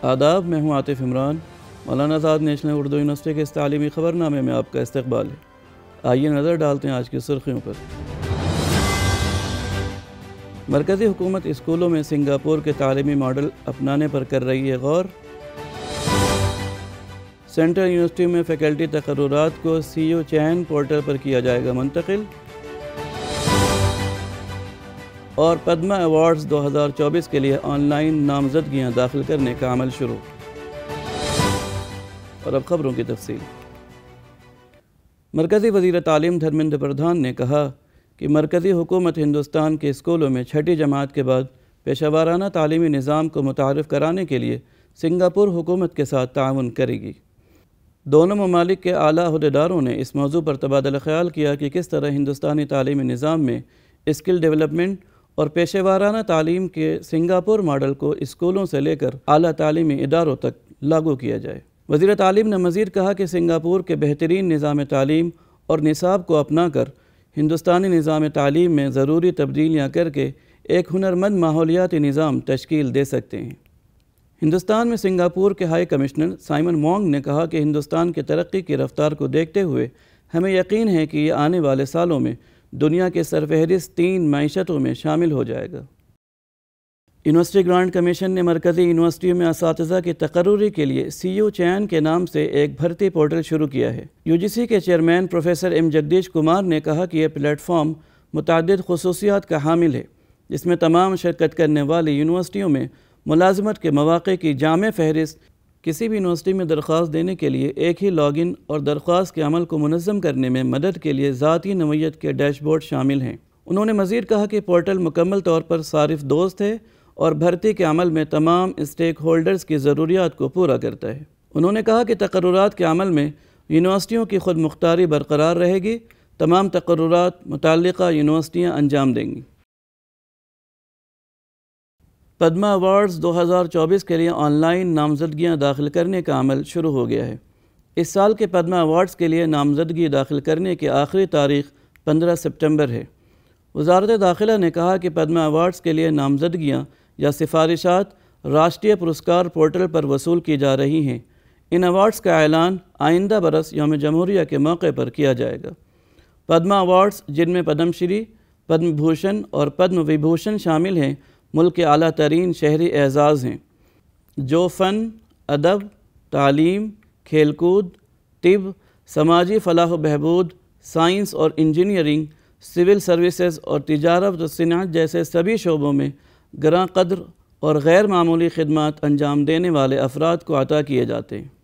آداب، میں ہوں عاطف عمران۔ مولانا آزاد نیشنل اردو یونیورسٹی کے اس تعلیمی خبرنامے میں آپ کا استقبال ہے۔ آئیے نظر ڈالتے ہیں آج کی سرخیوں پر۔ مرکزی حکومت اسکولوں میں سنگاپور کے تعلیمی ماڈل اپنانے پر کر رہی ہے غور۔ سینٹرل یونیورسٹی میں فیکلٹی تقررات کو CU چین پورٹل پر کیا جائے گا منتقل۔ اور پدما ایوارڈز 2024 کے لیے آن لائن نامزدگیاں داخل کرنے کا عمل شروع۔ اور اب خبروں کی تفصیل۔ مرکزی وزیر تعلیم دھرمیندر پردھان نے کہا کہ مرکزی حکومت ہندوستان کے اسکولوں میں چھٹی جماعت کے بعد پیشہ ورانہ تعلیمی نظام کو متعارف کرانے کے لیے سنگاپور حکومت کے ساتھ تعاون کرے گی۔ دونوں ممالک کے اعلیٰ عہدیداروں نے اس موضوع پر تبادلہ خیال کیا کہ کس طرح ہندوستانی تعلیمی نظام میں اسکل ڈیولپمنٹ اور پیشہ ورانہ تعلیم کے سنگاپور ماڈل کو اسکولوں سے لے کر اعلیٰ تعلیمی اداروں تک لاگو کیا جائے۔ وزیر تعلیم نے مزید کہا کہ سنگاپور کے بہترین نظام تعلیم اور نصاب کو اپنا کر ہندوستانی نظام تعلیم میں ضروری تبدیلیاں کر کے ایک ہنرمند ماحولیاتی نظام تشکیل دے سکتے ہیں۔ ہندوستان میں سنگاپور کے ہائی کمشنر سائمن وانگ نے کہا کہ ہندوستان کی ترقی کی رفتار کو دیکھتے ہوئے ہمیں یقین ہے کہ یہ آنے والے سالوں میں دنیا کے سرفہرست 3 معیشتوں میں شامل ہو جائے گا۔ یونیورسٹی گرانٹ کمیشن نے مرکزی یونیورسٹیوں میں اساتذہ کی تقرری کے لیے CU چین کے نام سے ایک بھرتی پورٹل شروع کیا ہے۔ UGC کے chairman professor M Jagdish Kumar نے کہا کہ یہ پلیٹ فارم متعدد خصوصیات کا حامل ہے، جس میں تمام شرکت کرنے والی یونیورسٹیوں میں ملازمت کے مواقع کی جامع فہرست، کسی بھی یونیورسٹی میں درخواست دینے کے لیے ایک ہی لاگ ان اور درخواست کے عمل کو منظم کرنے میں مدد کے لیے ذاتی نوعیت کے ڈیش بورڈ شامل ہیں۔ انہوں نے مزید کہا کہ پورٹل مکمل طور پر صارف دوست ہے اور بھرتی کے عمل میں تمام اسٹیک ہولڈرز کی ضروریات کو پورا کرتا ہے۔ انہوں نے کہا کہ تقررات کے عمل میں یونیورسٹیوں کی خود مختاری برقرار رہے گی، تمام تقررات متعلقہ یونیورسٹیاں انجام دیں گی۔ پدما ایوارڈز 2024 کے لیے آن لائن نامزدگیاں داخل کرنے کا عمل شروع ہو گیا ہے۔ اس سال کے پدما ایوارڈز کے لیے نامزدگی داخل کرنے کی آخری تاریخ 15 سپٹمبر ہے۔ وزارت داخلہ نے کہا کہ پدما ایوارڈز کے لیے نامزدگیاں یا سفارشات راشٹریہ پرسکار پورٹل پر وصول کی جا رہی ہیں۔ ان ایوارڈز کا اعلان آئندہ برس یوم جمہوریہ کے موقع پر کیا جائے گا۔ پدما ایوارڈز، جن میں پدم شری، پدم بھوشن اور پدم وبھوشن شامل ہیں، ملک کے اعلیٰ ترین شہری اعزاز ہیں جو فن، ادب، تعلیم، کھیل کود، طب، سماجی فلاح و بہبود، سائنس اور انجینئرنگ، سول سروسز اور تجارت و صنعت جیسے سبھی شعبوں میں گراں قدر اور غیر معمولی خدمات انجام دینے والے افراد کو عطا کیے جاتے ہیں۔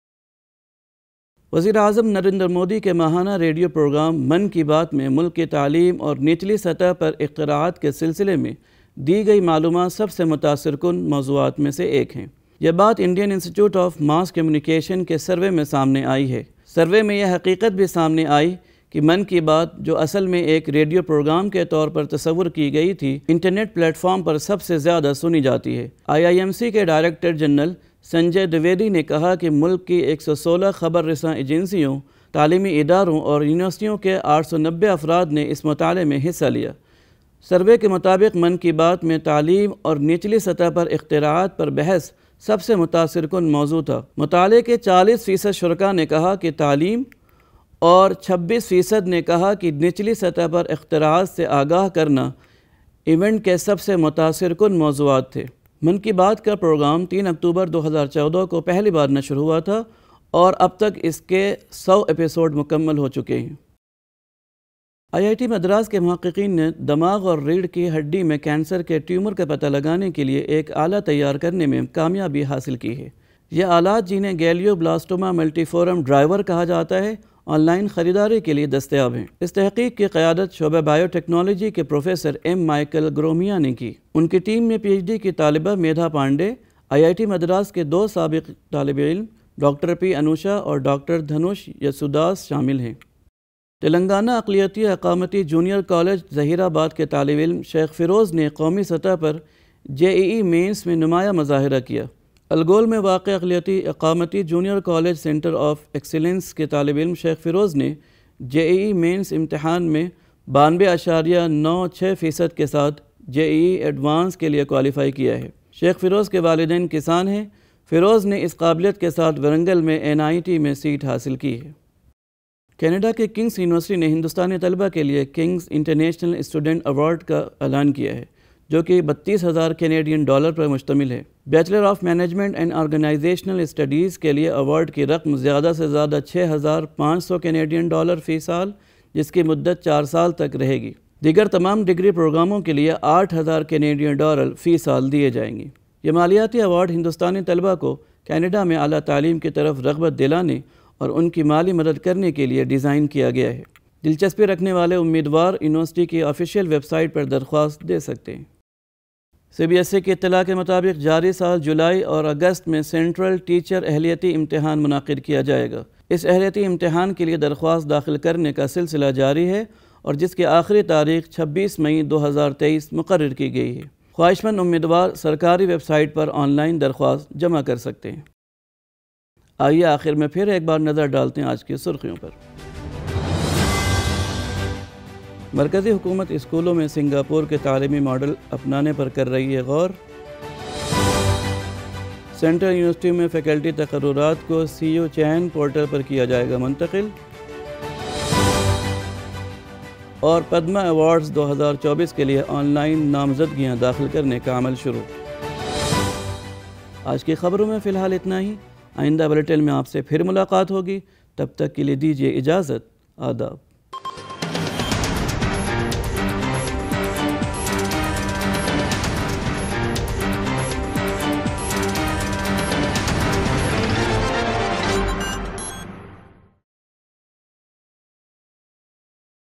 وزیر اعظم نریندر مودی کے ماہانہ ریڈیو پروگرام من کی بات میں ملک کی تعلیم اور نچلی سطح پر اختراعات کے سلسلے میں دی گئی معلومات سب سے متاثر کن موضوعات میں سے ایک ہیں۔ یہ بات Indian institute of mass communication کے سروے میں سامنے آئی ہے۔ سروے میں یہ حقیقت بھی سامنے آئی کہ من کی بات، جو اصل میں ایک ریڈیو پروگرام کے طور پر تصور کی گئی تھی، انٹرنیٹ پلیٹ فارم پر سب سے زیادہ سنی جاتی ہے۔ IIMC کے ڈائریکٹر جنرل سنجے دویدی نے کہا کہ ملک کی 116 خبر رساں ایجنسیوں، تعلیمی اداروں اور یونیورسٹیوں کے 890 افراد نے اس مطالعے میں حصہ لیا۔ سروے کے مطابق من کی بات میں تعلیم اور نچلی سطح پر اختراعات پر بحث سب سے متاثر کن موضوع تھا۔ مطالعے کے 40% شرکاء نے کہا کہ تعلیم اور 26% نے کہا کہ نچلی سطح پر اختراعات سے آگاہ کرنا ایونٹ کے سب سے متاثر کن موضوعات تھے۔ من کی بات کا پروگرام 3 اکتوبر 2014 کو پہلی بار نشر ہوا تھا اور اب تک اس کے 100 ایپیسوڈ مکمل ہو چکے ہیں۔ IIT مدراس کے محققین نے دماغ اور ریڑھ کی ہڈی میں کینسر کے ٹیومر کا پتہ لگانے کے لیے ایک آلہ تیار کرنے میں کامیابی حاصل کی ہے۔ یہ آلات، جنہیں glioblastoma multiforme driver کہا جاتا ہے، آن لائن خریداری کے لیے دستیاب ہیں۔ اس تحقیق کی قیادت شعبہ بائیو ٹیکنالوجی کے پروفیسر M مائیکل گرومیا نے کی۔ ان کی ٹیم میں PhD کی طالبہ میدھا پانڈے، IIT مدراس کے 2 سابق طالب علم ڈاکٹر P انوشا اور ڈاکٹر دھنوش یسوداس شامل ہیں۔ تلنگانہ اقلیتی اقامتی جونیئر کالج ظہیر آباد کے طالب علم شیخ فیروز نے قومی سطح پر JEE مینس میں نمایاں مظاہرہ کیا۔ الگول میں واقع اقلیتی اقامتی junior college centre of excellence کے طالب علم شیخ فیروز نے JEE مینس امتحان میں 92.96% کے ساتھ JEE ایڈوانس کے لیے کوالیفائی کیا ہے۔ شیخ فیروز کے والدین کسان ہیں، فیروز نے اس قابلیت کے ساتھ ورنگل میں NIT میں سیٹ حاصل کی ہے۔ کینیڈا کے کنگس یونیورسٹی نے ہندوستانی طلبہ کے لیے کنگس انٹرنیشنل اسٹوڈنٹ ایوارڈ کا اعلان کیا ہے، جو کہ 32,000 کینیڈین ڈالر پر مشتمل ہے۔ Bachelor of management and organisational studies کے لیے ایوارڈ کی رقم زیادہ سے زیادہ 6,500 کینیڈین ڈالر فی سال، جس کی مدت 4 سال تک رہے گی۔ دیگر تمام ڈگری پروگراموں کے لیے 8,000 کینیڈین ڈالر فی سال دیے جائیں گے۔ یہ مالیاتی ایوارڈ ہندوستانی طلبہ کو کینیڈا میں اعلیٰ تعلیم کی طرف رغبت دلانے اور ان کی مالی مدد کرنے کے لیے ڈیزائن کیا گیا ہے۔ دلچسپی رکھنے والے امیدوار یونیورسٹی کی آفیشیل ویب سائٹ پر درخواست دے سکتے ہیں۔ CBSE کی اطلاع کے مطابق جاری سال جولائی اور اگست میں سینٹرل ٹیچر اہلیتی امتحان منعقد کیا جائے گا۔ اس اہلیتی امتحان کے لیے درخواست داخل کرنے کا سلسلہ جاری ہے اور جس کی آخری تاریخ 26 مئی 2023 مقرر کی گئی ہے۔ خواہشمند امیدوار سرکاری ویب سائٹ پر آن لائن درخواست جمع کر سکتے ہیں۔ آئیے آخر میں پھر ایک بار نظر ڈالتے ہیں آج کی سرخیوں پر۔ مرکزی حکومت اسکولوں میں سنگاپور کے تعلیمی ماڈل اپنانے پر کر رہی ہے غور۔ سینٹرل یونیورسٹی میں فیکلٹی تقررات کو CU چین پورٹل پر کیا جائے گا منتقل۔ اور پدما ایوارڈز 2024 کے لیے آن لائن نامزدگیاں داخل کرنے کا عمل شروع۔ آج کی خبروں میں فی الحال اتنا ہی۔ آئندہ بلیٹن میں آپ سے پھر ملاقات ہوگی، تب تک کے لیے دیجیے اجازت۔ آداب۔